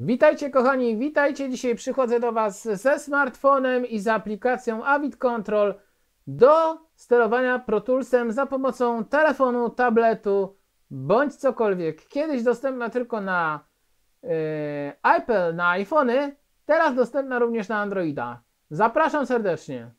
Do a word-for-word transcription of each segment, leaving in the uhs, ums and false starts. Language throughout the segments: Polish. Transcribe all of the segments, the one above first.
Witajcie kochani, witajcie. Dzisiaj przychodzę do Was ze smartfonem i z aplikacją Avid Control do sterowania Pro Toolsem za pomocą telefonu, tabletu bądź cokolwiek. Kiedyś dostępna tylko na yy, Apple, na iPhony, teraz dostępna również na Androida. Zapraszam serdecznie.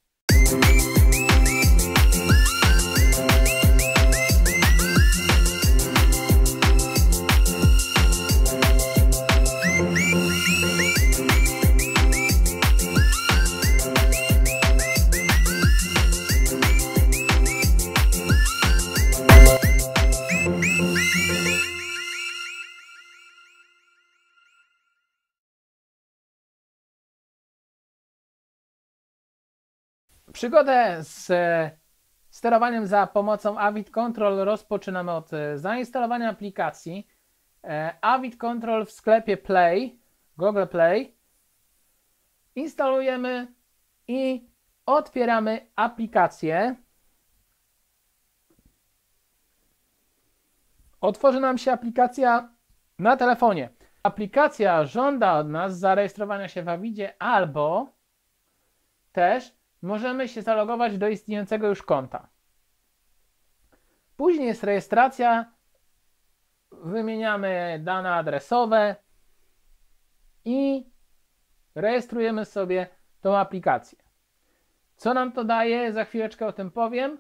Przygodę z sterowaniem za pomocą Avid Control rozpoczynamy od zainstalowania aplikacji. Avid Control w sklepie Play, Google Play. Instalujemy i otwieramy aplikację. Otworzy nam się aplikacja na telefonie. Aplikacja żąda od nas zarejestrowania się w Avidzie albo też możemy się zalogować do istniejącego już konta. Później jest rejestracja, wymieniamy dane adresowe i rejestrujemy sobie tą aplikację. Co nam to daje? Za chwileczkę o tym powiem.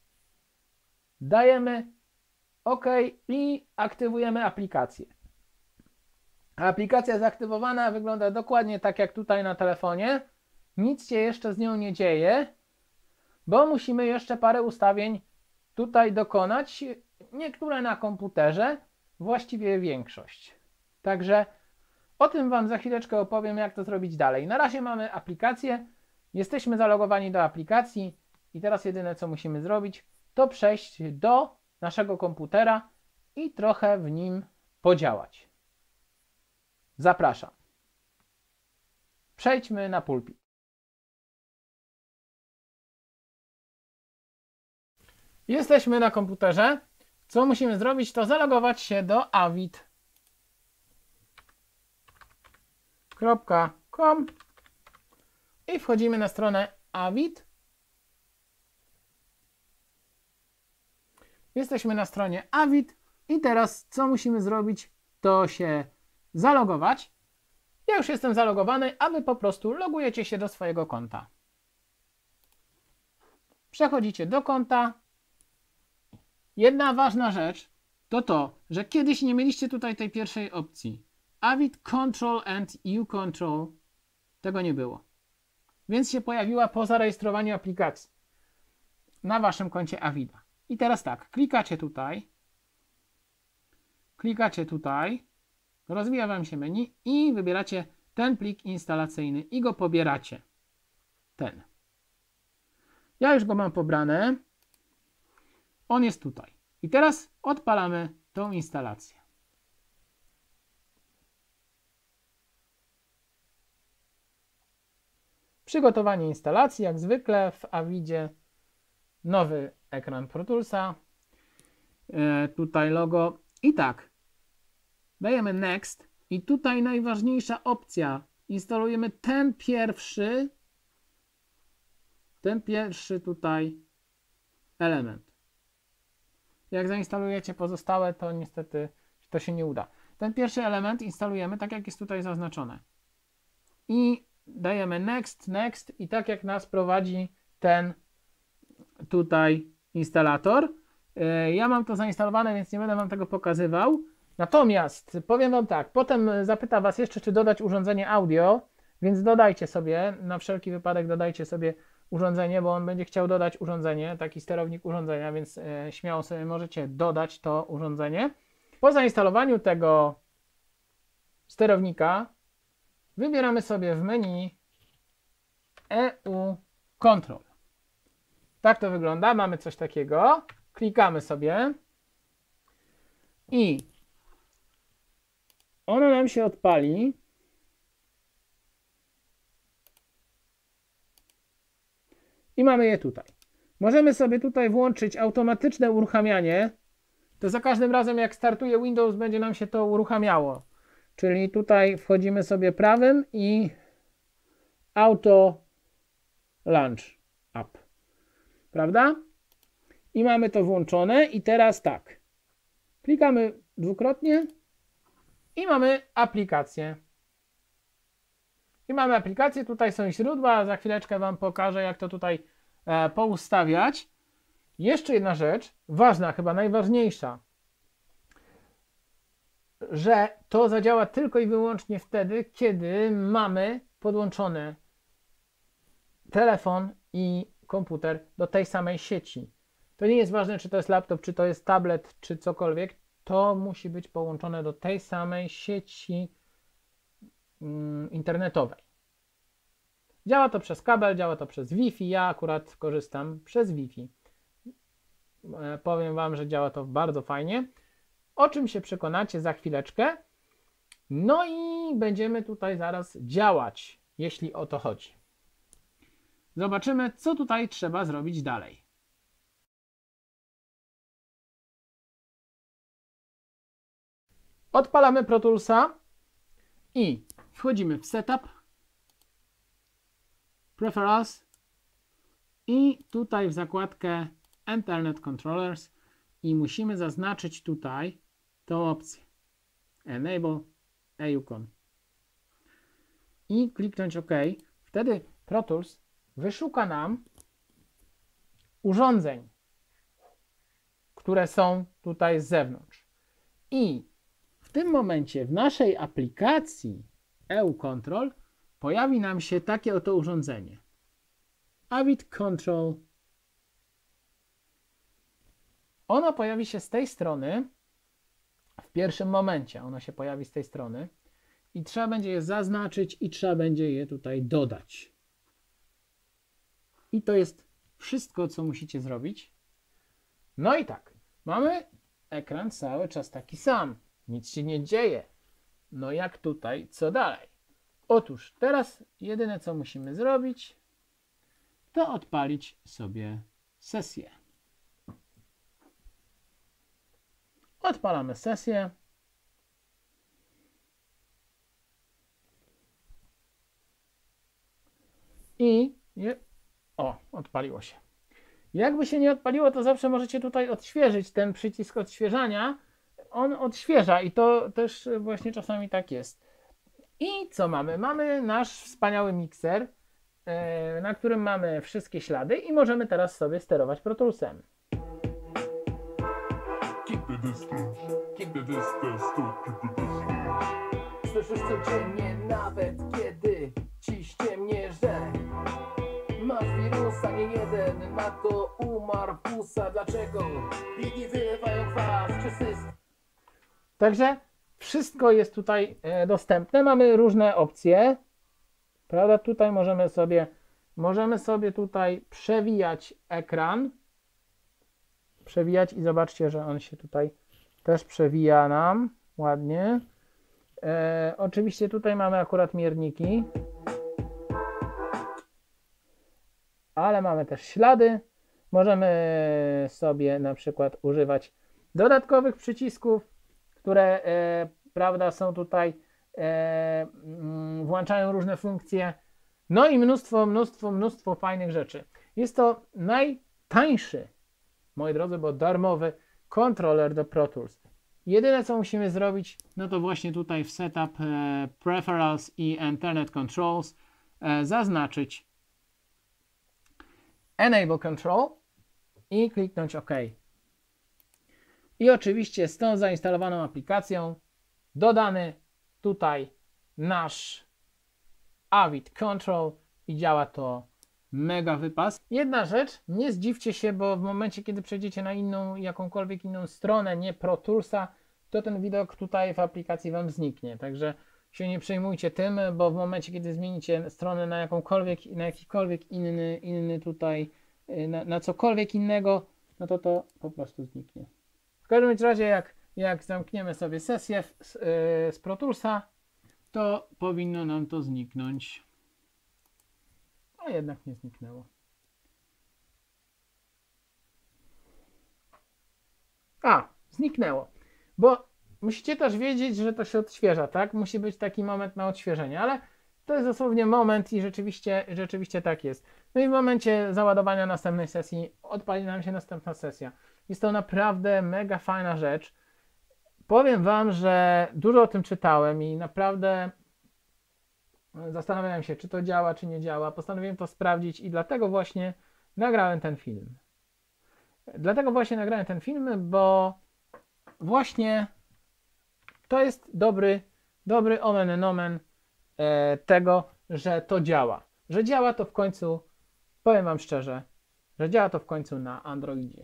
Dajemy OK i aktywujemy aplikację. Aplikacja zaktywowana wygląda dokładnie tak jak tutaj na telefonie. Nic się jeszcze z nią nie dzieje, bo musimy jeszcze parę ustawień tutaj dokonać. Niektóre na komputerze, właściwie większość. Także o tym Wam za chwileczkę opowiem, jak to zrobić dalej. Na razie mamy aplikację, jesteśmy zalogowani do aplikacji i teraz jedyne co musimy zrobić, to przejść do naszego komputera i trochę w nim podziałać. Zapraszam. Przejdźmy na pulpit. Jesteśmy na komputerze. Co musimy zrobić, to zalogować się do avid kropka com i wchodzimy na stronę Avid. Jesteśmy na stronie Avid i teraz co musimy zrobić, to się zalogować. Ja już jestem zalogowany, a Wy po prostu logujecie się do swojego konta. Przechodzicie do konta. Jedna ważna rzecz to to, że kiedyś nie mieliście tutaj tej pierwszej opcji. Avid Control and U Control. Tego nie było. Więc się pojawiła po zarejestrowaniu aplikacji na Waszym koncie Avida. I teraz tak, klikacie tutaj. Klikacie tutaj. Rozwija Wam się menu i wybieracie ten plik instalacyjny i go pobieracie. Ten. Ja już go mam pobrane. On jest tutaj. I teraz odpalamy tą instalację. Przygotowanie instalacji, jak zwykle w Avidzie. Nowy ekran Pro Toolsa. E, tutaj logo. I tak. Dajemy Next. I tutaj najważniejsza opcja. Instalujemy ten pierwszy. Ten pierwszy tutaj element. Jak zainstalujecie pozostałe, to niestety to się nie uda. Ten pierwszy element instalujemy tak, jak jest tutaj zaznaczone. I dajemy Next, Next i tak jak nas prowadzi ten tutaj instalator. Ja mam to zainstalowane, więc nie będę Wam tego pokazywał. Natomiast powiem Wam tak, potem zapyta Was jeszcze, czy dodać urządzenie audio, więc dodajcie sobie, na wszelki wypadek dodajcie sobie urządzenie, bo on będzie chciał dodać urządzenie, taki sterownik urządzenia, więc e, śmiało sobie możecie dodać to urządzenie. Po zainstalowaniu tego sterownika wybieramy sobie w menu E U Control. Tak to wygląda, mamy coś takiego. Klikamy sobie i ono nam się odpali. I mamy je tutaj. Możemy sobie tutaj włączyć automatyczne uruchamianie. To za każdym razem jak startuje Windows będzie nam się to uruchamiało. Czyli tutaj wchodzimy sobie prawym i auto launch app. Prawda? I mamy to włączone i teraz tak. Klikamy dwukrotnie i mamy aplikację. I mamy aplikację, tutaj są źródła, za chwileczkę Wam pokażę, jak to tutaj e, poustawiać. Jeszcze jedna rzecz, ważna, chyba najważniejsza, że to zadziała tylko i wyłącznie wtedy, kiedy mamy podłączony telefon i komputer do tej samej sieci. To nie jest ważne, czy to jest laptop, czy to jest tablet, czy cokolwiek. To musi być połączone do tej samej sieci mm, internetowej. Działa to przez kabel, działa to przez Wi-Fi. Ja akurat korzystam przez Wi-Fi. E, powiem Wam, że działa to bardzo fajnie. O czym się przekonacie za chwileczkę. No i będziemy tutaj zaraz działać, jeśli o to chodzi. Zobaczymy, co tutaj trzeba zrobić dalej. Odpalamy Pro Toolsa i wchodzimy w Setup, Preferences i tutaj w zakładkę Internet Controllers i musimy zaznaczyć tutaj tą opcję Enable E U C O N i kliknąć OK. Wtedy Pro Tools wyszuka nam urządzeń, które są tutaj z zewnątrz. I w tym momencie w naszej aplikacji E U Control pojawi nam się takie oto urządzenie. Avid Control. Ono pojawi się z tej strony w pierwszym momencie. Ono się pojawi z tej strony i trzeba będzie je zaznaczyć i trzeba będzie je tutaj dodać. I to jest wszystko, co musicie zrobić. No i tak, mamy ekran cały czas taki sam. Nic się nie dzieje. No jak tutaj, co dalej? Otóż teraz jedyne, co musimy zrobić, to odpalić sobie sesję. Odpalamy sesję. I je, o, odpaliło się. Jakby się nie odpaliło, to zawsze możecie tutaj odświeżyć ten przycisk odświeżania. On odświeża i to też właśnie czasami tak jest. I co mamy? Mamy nasz wspaniały mikser, yy, na którym mamy wszystkie ślady i możemy teraz sobie sterować Pro Toolsem. Keep the distance, keep the distance, keep the distance. Słyszysz codziennie, nawet kiedy ci ściemnie, że masz wirusa, nie jeden na to umarł pusa. Dlaczego? Biegi wylewają kwas, czy system? Także wszystko jest tutaj e, dostępne. Mamy różne opcje. Prawda? Tutaj możemy sobie, możemy sobie tutaj przewijać ekran. Przewijać i zobaczcie, że on się tutaj też przewija nam ładnie. E, oczywiście tutaj mamy akurat mierniki. Ale mamy też ślady. Możemy sobie na przykład używać dodatkowych przycisków, które e, prawda, są tutaj, e, mm, włączają różne funkcje. No i mnóstwo, mnóstwo, mnóstwo fajnych rzeczy. Jest to najtańszy, moi drodzy, bo darmowy kontroler do Pro Tools. Jedyne, co musimy zrobić, no to właśnie tutaj w Setup, e, Preferences i Internet Controls e, zaznaczyć Enable Control i kliknąć OK. I oczywiście z tą zainstalowaną aplikacją dodany tutaj nasz Avid Control i działa to mega wypas. Jedna rzecz, nie zdziwcie się, bo w momencie, kiedy przejdziecie na inną, jakąkolwiek inną stronę, nie Pro Toolsa, to ten widok tutaj w aplikacji Wam zniknie. Także się nie przejmujcie tym, bo w momencie, kiedy zmienicie stronę na jakąkolwiek, na jakikolwiek inny, inny tutaj, na, na cokolwiek innego, no to to po prostu zniknie. W każdym razie, jak, jak zamkniemy sobie sesję z, yy, z Pro Toolsa, to powinno nam to zniknąć. A jednak nie zniknęło. A, zniknęło. Bo musicie też wiedzieć, że to się odświeża, tak? Musi być taki moment na odświeżenie, ale to jest dosłownie moment i rzeczywiście, rzeczywiście tak jest. No i w momencie załadowania następnej sesji odpali nam się następna sesja. Jest to naprawdę mega fajna rzecz. Powiem wam, że dużo o tym czytałem i naprawdę zastanawiałem się, czy to działa, czy nie działa. Postanowiłem to sprawdzić i dlatego właśnie nagrałem ten film. Dlatego właśnie nagrałem ten film, bo właśnie to jest dobry, dobry omen and omen e, tego, że to działa. Że działa to w końcu, powiem wam szczerze, że działa to w końcu na Androidzie.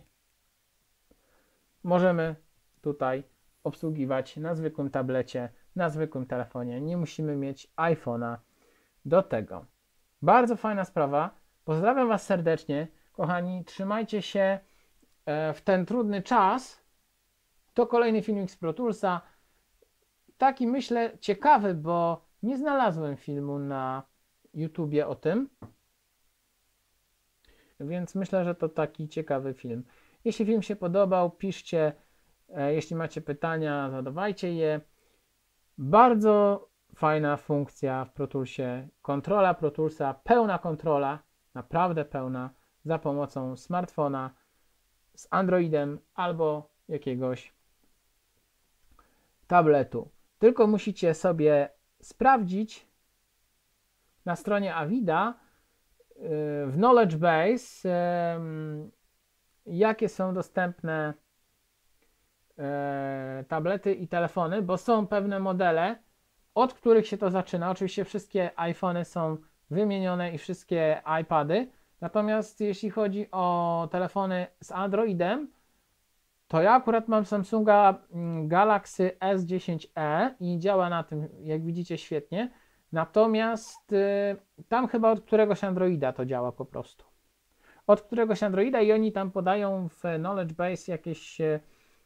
Możemy tutaj obsługiwać na zwykłym tablecie, na zwykłym telefonie. Nie musimy mieć iPhone'a do tego. Bardzo fajna sprawa. Pozdrawiam was serdecznie. Kochani, trzymajcie się w ten trudny czas. To kolejny filmik z Pro Toolsa. Taki, myślę, ciekawy, bo nie znalazłem filmu na YouTubie o tym. Więc myślę, że to taki ciekawy film. Jeśli film się podobał, piszcie. Jeśli macie pytania, zadawajcie je. Bardzo fajna funkcja w Pro Toolsie. Kontrola Pro Toolsa, pełna kontrola, naprawdę pełna, za pomocą smartfona z Androidem albo jakiegoś tabletu. Tylko musicie sobie sprawdzić na stronie Avida w Knowledge Base, jakie są dostępne tablety i telefony, bo są pewne modele, od których się to zaczyna. Oczywiście wszystkie iPhony są wymienione i wszystkie iPady, natomiast jeśli chodzi o telefony z Androidem, to ja akurat mam Samsunga Galaxy S dziesięć e i działa na tym, jak widzicie, świetnie. Natomiast y, tam chyba od któregoś Androida to działa po prostu. Od któregoś Androida i oni tam podają w Knowledge Base jakieś y,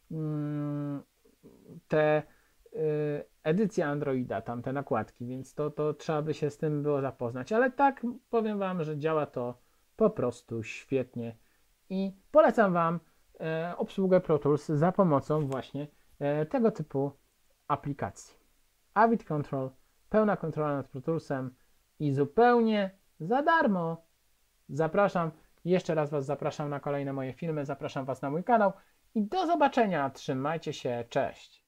te y, edycje Androida, tam te nakładki, więc to, to trzeba by się z tym było zapoznać. Ale tak powiem wam, że działa to po prostu świetnie i polecam wam e, obsługę Pro Tools za pomocą właśnie e, tego typu aplikacji. Avid Control, pełna kontrola nad Pro Toolsem i zupełnie za darmo. Zapraszam, jeszcze raz was zapraszam na kolejne moje filmy, zapraszam was na mój kanał i do zobaczenia. Trzymajcie się, cześć.